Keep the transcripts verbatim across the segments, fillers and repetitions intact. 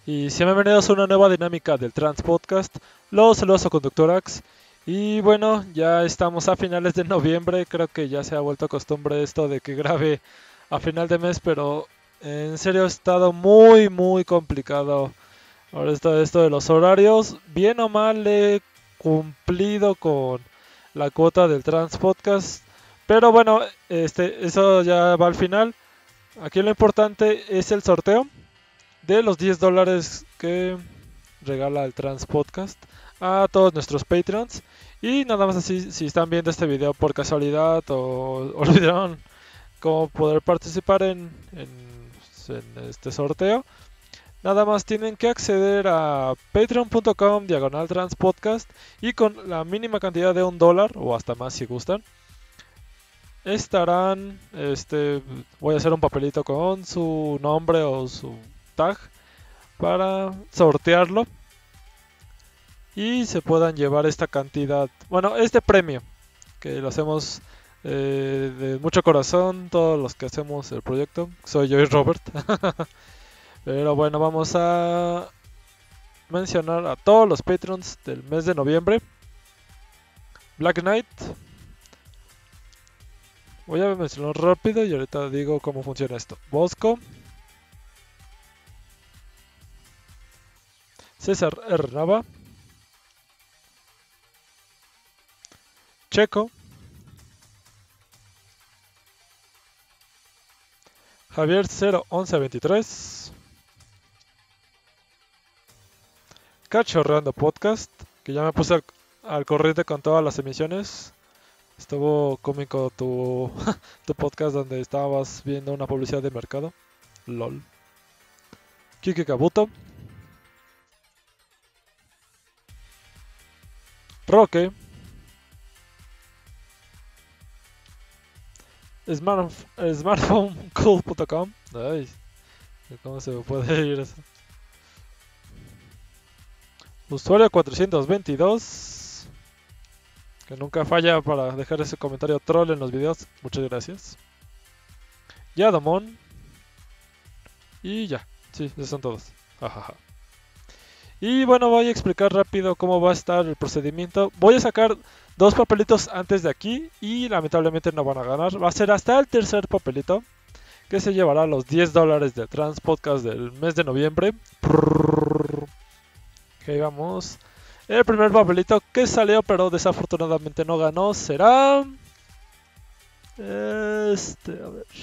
Y sean bienvenidos a una nueva dinámica del Trans Podcast. Los saludos a Conductor Ax. Y bueno, ya estamos a finales de noviembre. Creo que ya se ha vuelto costumbre esto de que grabe a final de mes, pero en serio ha estado muy, muy complicado. Ahora está esto de los horarios. Bien o mal he cumplido con la cuota del Trans Podcast. Pero bueno, este, eso ya va al final. Aquí lo importante es el sorteo de los diez dólares que regala el Trans Podcast a todos nuestros Patreons. Y nada más así, si están viendo este video por casualidad o olvidaron cómo poder participar en, en, en este sorteo, nada más tienen que acceder a patreon.com diagonal transpodcast y con la mínima cantidad de un dólar o hasta más si gustan, estarán, este, voy a hacer un papelito con su nombre o su tag para sortearlo y se puedan llevar esta cantidad, bueno, este premio que lo hacemos eh, de mucho corazón, todos los que hacemos el proyecto. Soy yo y Robert. Pero bueno, vamos a mencionar a todos los patrons del mes de noviembre. Black Knight. Voy a mencionar rápido y ahorita digo cómo funciona esto. Bosco. César R. Nava. Checo. Javier cero once veintitrés. Cachorreando Podcast, que ya me puse al, al corriente con todas las emisiones. Estuvo cómico tu, tu podcast donde estabas viendo una publicidad de mercado. LOL. Kike Kabuto. Roque. Smart, smartphonecool punto com. Ay, ¿cómo se me puede ir eso? Usuario cuatrocientos veintidós. Que nunca falla para dejar ese comentario troll en los videos. Muchas gracias. Yadomon. Y ya. Sí, esos son todos. Jajaja. Y bueno, voy a explicar rápido cómo va a estar el procedimiento. Voy a sacar dos papelitos antes de aquí y lamentablemente no van a ganar. Va a ser hasta el tercer papelito que se llevará los diez dólares de Trans Podcast del mes de noviembre. Ok, vamos. El primer papelito que salió pero desafortunadamente no ganó será... Este, a ver...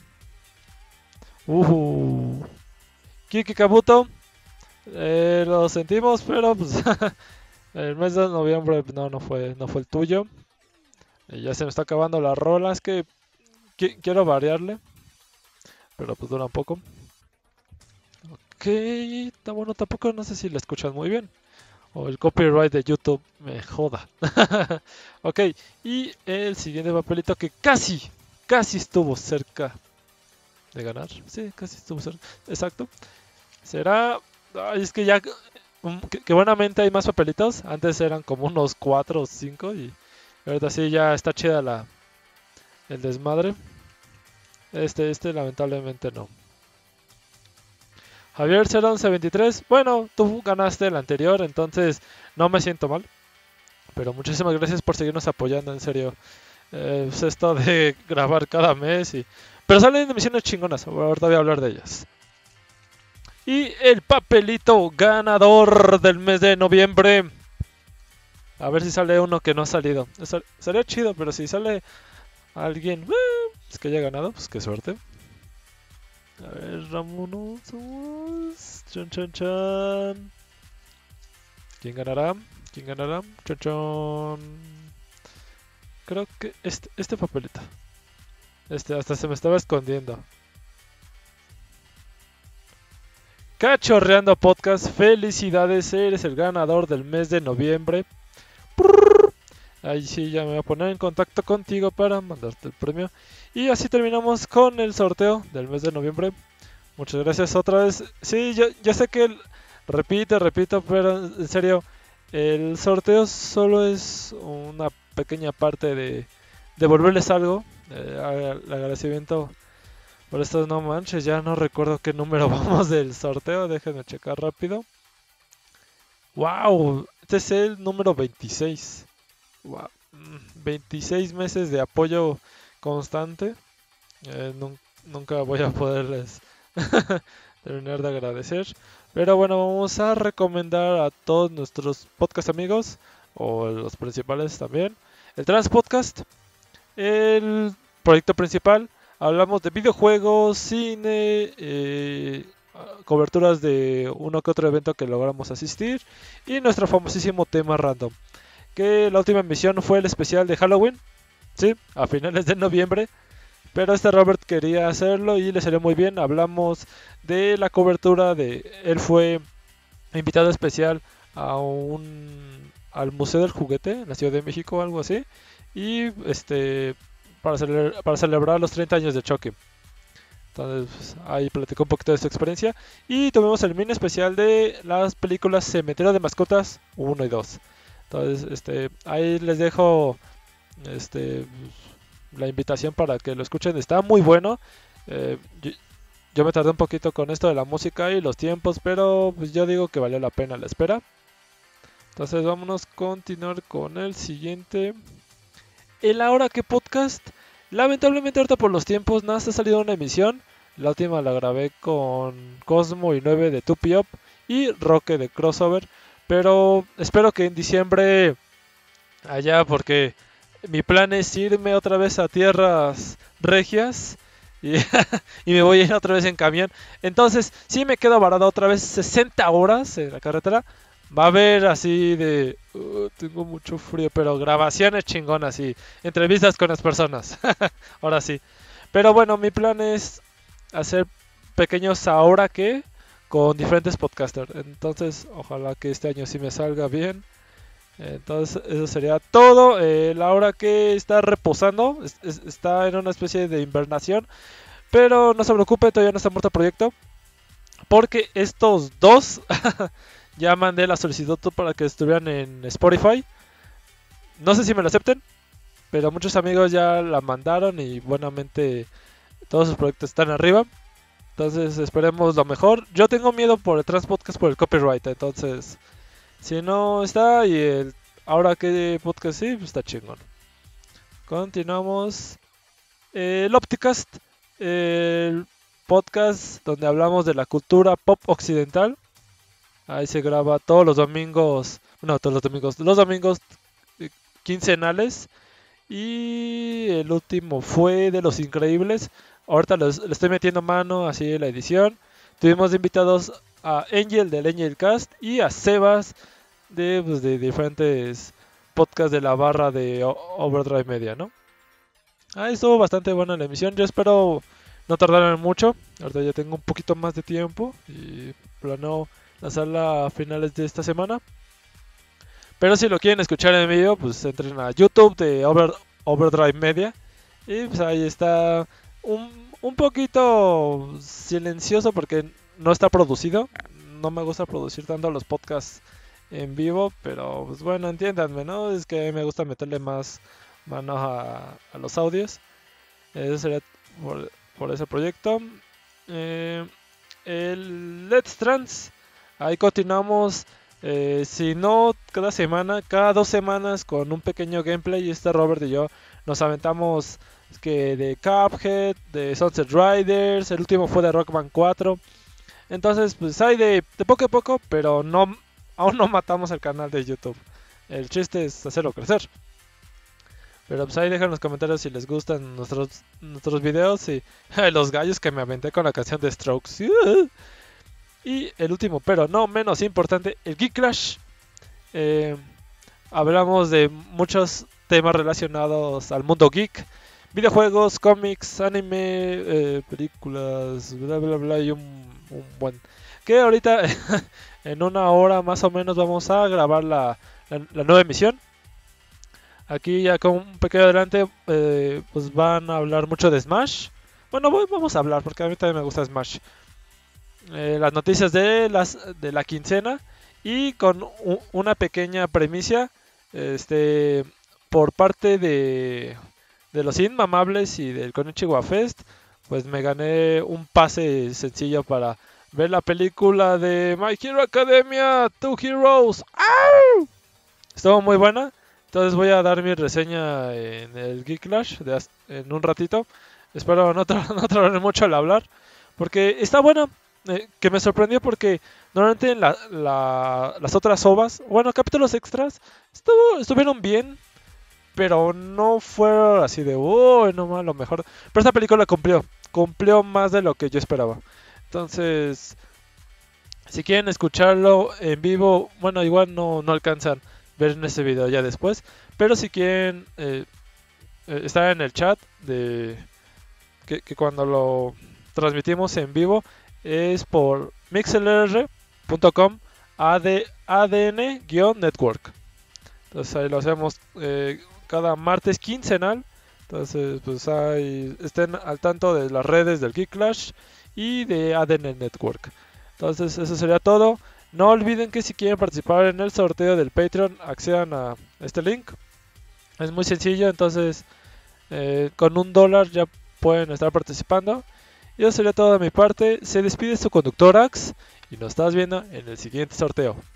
Uh, Kiki Kabuto. Eh, lo sentimos, pero pues el mes de noviembre no, no fue, no fue el tuyo. Eh, ya se me está acabando la rola, es que qui- quiero variarle, pero pues dura un poco. Ok, está bueno, tampoco no sé si la escuchas muy bien. O el copyright de YouTube me joda. Ok, y el siguiente papelito que casi, casi estuvo cerca de ganar. Sí, casi estuvo cerca. Exacto. Será... Ay, es que ya um, que, que buenamente hay más papelitos. Antes eran como unos cuatro o cinco y ahorita sí ya está chida la el desmadre. Este, este lamentablemente no. Javier cero once veintitrés. Bueno, tú ganaste el anterior, entonces no me siento mal. Pero muchísimas gracias por seguirnos apoyando, en serio. Eh, pues esto de grabar cada mes y... Pero salen emisiones chingonas, ahorita voy a hablar de ellas. Y el papelito ganador del mes de noviembre. A ver si sale uno que no ha salido. Sería chido, pero si sale alguien eh, es que haya ganado, pues qué suerte. A ver, vámonos. Chan, chan, chan. ¿Quién ganará? ¿Quién ganará? Chan, chan. Creo que este, este papelito. Este hasta se me estaba escondiendo. Cachorreando Podcast, felicidades, eres el ganador del mes de noviembre. Ahí sí, ya me voy a poner en contacto contigo para mandarte el premio. Y así terminamos con el sorteo del mes de noviembre. Muchas gracias otra vez. Sí, yo, yo sé que el, repito, repito, pero en serio, el sorteo solo es una pequeña parte de devolverles algo. Eh, el agradecimiento Por esto no manches, ya no recuerdo qué número vamos del sorteo. Déjenme checar rápido. ¡Wow! Este es el número veintiséis. ¡Wow! veintiséis meses de apoyo constante. Eh, nun- nunca voy a poderles terminar de agradecer. Pero bueno, vamos a recomendar a todos nuestros podcast amigos, o los principales también, el Trans Podcast, el proyecto principal. Hablamos de videojuegos, cine, eh, coberturas de uno que otro evento que logramos asistir y nuestro famosísimo tema random. Que la última emisión fue el especial de Halloween, sí, a finales de noviembre. Pero este Robert quería hacerlo y le salió muy bien. Hablamos de la cobertura de... Él fue invitado especial a un... al Museo del Juguete en la Ciudad de México o algo así. Y este... Para, celebrar, para celebrar los treinta años de Chucky. Entonces pues, ahí platicó un poquito de su experiencia. Y tuvimos el mini especial de las películas Cementerio de Mascotas uno y dos. Entonces este ahí les dejo este la invitación para que lo escuchen. Está muy bueno. Eh, yo, yo me tardé un poquito con esto de la música y los tiempos, pero pues yo digo que valió la pena la espera. Entonces vámonos a continuar con el siguiente. El Ahora que Podcast. Lamentablemente ahorita por los tiempos nada, se ha salido una emisión. La última la grabé con Cosmo y nueve de two P Up y Roque de Crossover. Pero espero que en diciembre allá, porque mi plan es irme otra vez a tierras regias y, y me voy a ir otra vez en camión. Entonces, si me quedo varado otra vez sesenta horas en la carretera, va a haber así de... Uh, tengo mucho frío, pero grabaciones chingonas y entrevistas con las personas. Ahora sí. Pero bueno, mi plan es hacer pequeños ahora que con diferentes podcasters. Entonces, ojalá que este año sí me salga bien. Entonces eso sería todo. Eh, la hora que está reposando, es, es, está en una especie de invernación. Pero no se preocupe, todavía no está muerto el proyecto. Porque estos dos ya mandé la solicitud para que estuvieran en Spotify. No sé si me lo acepten, pero muchos amigos ya la mandaron y buenamente todos sus proyectos están arriba. Entonces esperemos lo mejor. Yo tengo miedo por el Transpodcast por el copyright, entonces... Si no está y el ahora que podcast sí, pues está chingón. Continuamos. Eh, el Opticast, el podcast donde hablamos de la cultura pop occidental. Ahí se graba todos los domingos, no todos los domingos, los domingos eh, quincenales. Y el último fue de Los Increíbles. Ahorita les, le estoy metiendo mano así en la edición. Tuvimos de invitados a Angel del Angel Cast y a Sebas de, pues, de diferentes podcasts de la barra de O- Overdrive Media, ¿no? Ah, estuvo bastante buena la emisión. Yo espero no tardar mucho. Ahorita ya tengo un poquito más de tiempo y planeo lanzarla a finales de esta semana. Pero si lo quieren escuchar en vivo, pues entren a YouTube de Over- Overdrive Media. Y pues ahí está un, un poquito silencioso porque no está producido. No me gusta producir tanto los podcasts en vivo, pero pues bueno, entiéndanme, ¿no? Es que me gusta meterle más mano a, a los audios. Eso sería por, por ese proyecto. Eh, el Let's Trans, ahí continuamos. Eh, si no, cada semana, cada dos semanas con un pequeño gameplay. Este Robert y yo nos aventamos que de Cuphead, de Sunset Riders, el último fue de Rock Band cuatro. Entonces, pues hay de, de poco a poco, pero no, aún no matamos el canal de YouTube. El chiste es hacerlo crecer. Pero pues ahí dejan en los comentarios si les gustan nuestros, nuestros videos y los gallos que me aventé con la canción de Strokes. Y el último, pero no menos importante, el Geek Crash. Eh, hablamos de muchos temas relacionados al mundo geek. Videojuegos, cómics, anime, eh, películas, bla bla bla y un, un buen... Que ahorita en una hora más o menos vamos a grabar la, la, la nueva emisión. Aquí ya con un pequeño adelante eh, pues van a hablar mucho de Smash. Bueno, voy- vamos a hablar porque a mí también me gusta Smash. Eh, las noticias de, las, de la quincena y con u- una pequeña premisa este, por parte de, de los Inmamables y del Konichiwa Fest. pues me gané un pase sencillo para ver la película de My Hero Academia, Two Heroes. ¡Au! Estuvo muy buena. Entonces voy a dar mi reseña en el Geek Clash de as- en un ratito. Espero no, tra- no tardar mucho al hablar. Porque está buena. Eh, que me sorprendió porque normalmente en la- la- las otras ovas, bueno, capítulos extras, estuvo, estuvieron bien. Pero no fue así de, uy, no más lo mejor. Pero esta película cumplió. Cumplió más de lo que yo esperaba. Entonces, si quieren escucharlo en vivo, bueno, igual no, no alcanzan ver en ese video ya después. Pero si quieren eh, eh, estar en el chat de que, que cuando lo transmitimos en vivo es por mixlr punto com AD, ADN-network. Entonces ahí lo hacemos eh, cada martes quincenal. Entonces, pues ahí estén al tanto de las redes del Geek Clash y de A D N Network. Entonces, eso sería todo. No olviden que si quieren participar en el sorteo del Patreon, accedan a este link. Es muy sencillo, entonces eh, con un dólar ya pueden estar participando. Y eso sería todo de mi parte. Se despide su conductor Ax y nos estás viendo en el siguiente sorteo.